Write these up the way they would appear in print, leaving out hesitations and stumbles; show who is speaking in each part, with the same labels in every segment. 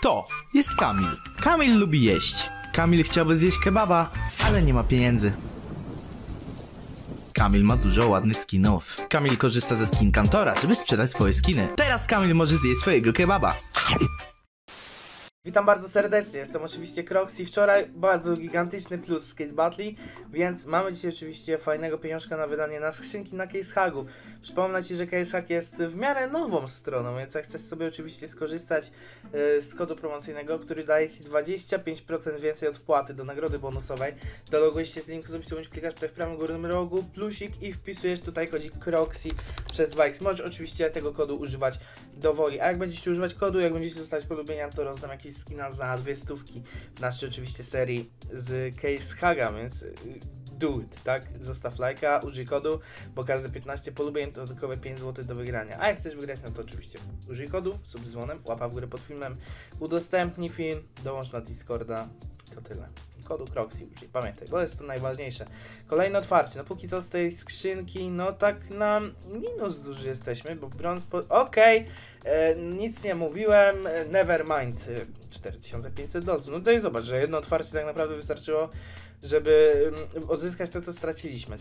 Speaker 1: To jest Kamil. Kamil lubi jeść. Kamil chciałby zjeść kebaba, ale nie ma pieniędzy. Kamil ma dużo ładnych skinów. Kamil korzysta ze skin Kantora, żeby sprzedać swoje skiny. Teraz Kamil może zjeść swojego kebaba.
Speaker 2: Witam bardzo serdecznie, jestem oczywiście Croxy. Wczoraj bardzo gigantyczny plus z Case Battle, więc mamy dzisiaj oczywiście fajnego pieniążka na wydanie na skrzynki na Case Hagu. Przypomnę Ci, że Case Hag jest w miarę nową stroną, więc jak chcesz sobie oczywiście skorzystać z kodu promocyjnego, który daje Ci 25% więcej od wpłaty do nagrody bonusowej, dologujesz się z linku z opisu, bądź klikasz tutaj w prawym górnym rogu, plusik i wpisujesz tutaj kodzik Croxy przez 2x. Możesz oczywiście tego kodu używać dowoli, a jak będziecie używać kodu, jak będziecie dostać polubienia, to rozdam jakieś skina za 200 w naszej oczywiście serii z Case Haga, więc do it, tak? Zostaw lajka, użyj kodu, bo każde 15 polubień to dodatkowe 5 zł do wygrania. A jak chcesz wygrać, no to oczywiście użyj kodu, sub z dzwonem, łapa w górę pod filmem, udostępnij film, dołącz na Discorda, to tyle. Kodu Croxy użyj, pamiętaj, bo jest to najważniejsze. Kolejne otwarcie, no póki co z tej skrzynki, no tak na minus duży jesteśmy, bo brąz okej. Nic nie mówiłem, never mind, 4500 dolców. No to i zobacz, że jedno otwarcie tak naprawdę wystarczyło, żeby odzyskać to, co straciliśmy.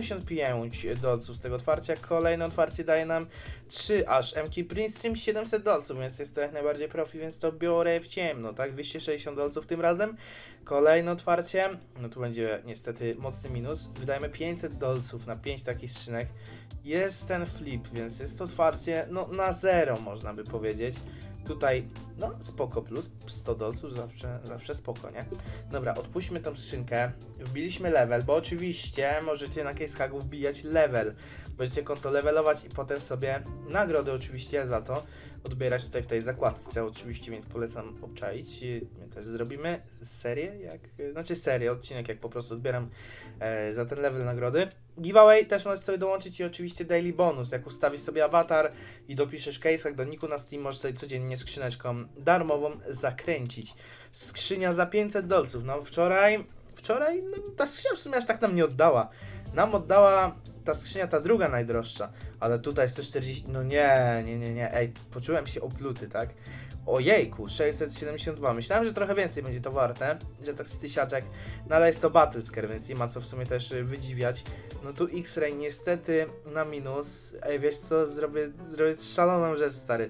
Speaker 2: 175 dolców z tego otwarcia, kolejne otwarcie daje nam 3 aż MK Print Stream 700 dolców, więc jest to jak najbardziej profi, więc to biorę w ciemno, tak? 260 dolców tym razem. Kolejne otwarcie, no tu będzie niestety mocny minus, wydajemy 500 dolców na 5 takich skrzynek. Jest ten flip, więc jest to otwarcie no na zero, można by powiedzieć. Tutaj no spoko plus, 100 dolców zawsze spoko, nie? Dobra, odpuśćmy tą skrzynkę, wbiliśmy level, bo oczywiście możecie na Case Hagu wbijać level. Będziecie konto levelować i potem sobie nagrody oczywiście za to odbierać tutaj w tej zakładce oczywiście, więc polecam obczaić. My też zrobimy serię, serię, odcinek jak po prostu odbieram za ten level nagrody. Giveaway też możesz sobie dołączyć i oczywiście daily bonus, jak ustawisz sobie awatar i dopiszesz Case Hag do niku na Steam, możesz sobie codziennie skrzyneczką darmową zakręcić. Skrzynia za 500 dolców, no wczoraj no, ta skrzynia w sumie aż tak nam nie oddała. Nam oddała ta skrzynia, ta druga najdroższa, ale tutaj 140, no nie, ej, poczułem się opluty, tak? Ojejku, 672, myślałem, że trochę więcej będzie to warte, że tak z tysiaczek, no ale jest to Battlescare, więc nie ma co w sumie też wydziwiać. No tu X-Ray niestety na minus, ej, wiesz co, zrobię szaloną rzecz, stary.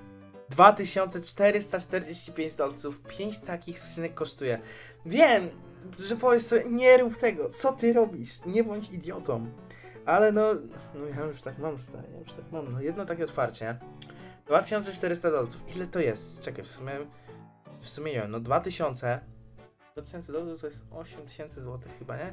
Speaker 2: 2445 dolców, 5 takich skrzynek kosztuje. Wiem, że powiesz sobie, nie rób tego, co ty robisz, nie bądź idiotą. Ale no ja już tak mam, stary, no jedno takie otwarcie. 2400 dolców, ile to jest? Czekaj, w sumie nie wiem, no 2000 dolców to jest 8000 zł chyba, nie?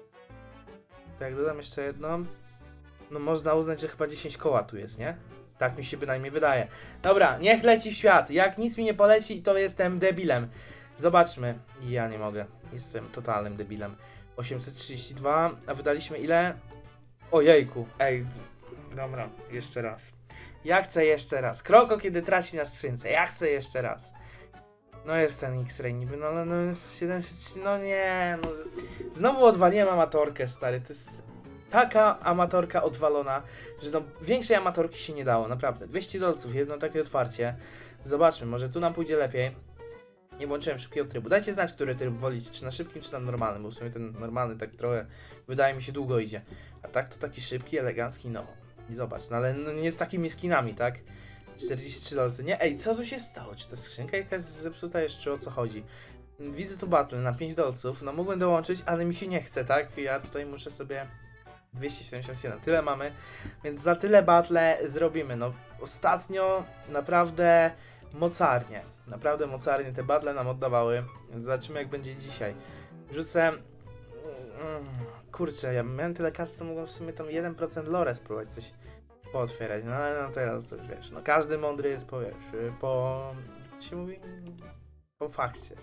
Speaker 2: To jak dodam jeszcze jedną, no można uznać, że chyba 10 koła tu jest, nie? Tak mi się bynajmniej wydaje. Dobra, niech leci w świat. Jak nic mi nie poleci, to jestem debilem. Zobaczmy. Ja nie mogę. Jestem totalnym debilem. 832, a wydaliśmy ile? Ojejku. Ej, dobra, jeszcze raz. Ja chcę jeszcze raz. Kroko, kiedy traci na skrzynce. Ja chcę jeszcze raz. No jest ten X-Ray niby, no 703, no nie, no. Znowu odwaliłem amatorkę, stary. To jest taka amatorka odwalona, że no większej amatorki się nie dało, naprawdę. 200 dolców, jedno takie otwarcie. Zobaczmy, może tu nam pójdzie lepiej. Nie włączyłem szybkiego trybu. Dajcie znać, który tryb wolicie, czy na szybkim, czy na normalnym, bo w sumie ten normalny tak trochę, wydaje mi się, długo idzie. A tak to taki szybki, elegancki, no. I zobacz, no ale no, nie z takimi skinami, tak? 43 dolce. Nie, ej, co tu się stało? Czy ta skrzynka jakaś zepsuta jeszcze, o co chodzi? Widzę tu battle na 5 dolców, no mógłbym dołączyć, ale mi się nie chce, tak? Ja tutaj muszę sobie 277, tyle mamy, więc za tyle battle zrobimy. No ostatnio naprawdę mocarnie te battle nam oddawały, więc zobaczymy jak będzie dzisiaj. Wrzucę, kurczę, ja miałem tyle kasy, to mogłem w sumie tam 1% lore spróbować coś pootwierać, no ale no teraz to już wiesz, no każdy mądry jest co się mówi? Po fakcie.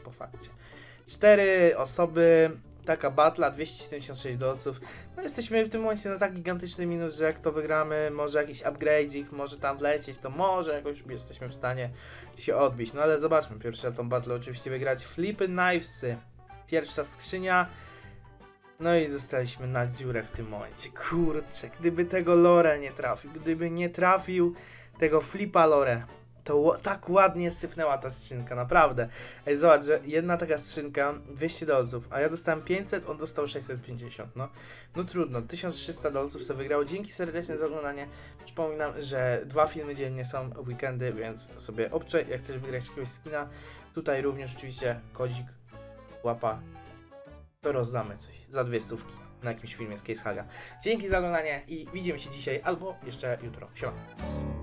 Speaker 2: 4 osoby, taka batla, 276 dolców. No jesteśmy w tym momencie na tak gigantyczny minus, że jak to wygramy, może jakiś upgrade'ik, może tam wlecieć, to może jakoś jesteśmy w stanie się odbić. No ale zobaczmy, pierwsza tą battle oczywiście wygrać. Flipy Knivesy, pierwsza skrzynia. No i zostaliśmy na dziurę w tym momencie. Kurczę, gdyby tego lore nie trafił, gdyby nie trafił tego flipa lore, to tak ładnie sypnęła ta skrzynka, naprawdę. Ej, zobacz, że jedna taka skrzynka, 200 dolców, a ja dostałem 500, on dostał 650, no. No trudno, 1300 dolców sobie wygrało. Dzięki serdecznie za oglądanie. Przypominam, że 2 filmy dziennie są w weekendy, więc sobie obczaj, jak chcesz wygrać jakiegoś skina. Tutaj również oczywiście kodzik, łapa, to rozdamy coś za 200 na jakimś filmie z Case Haga. Dzięki za oglądanie i widzimy się dzisiaj albo jeszcze jutro. Siema.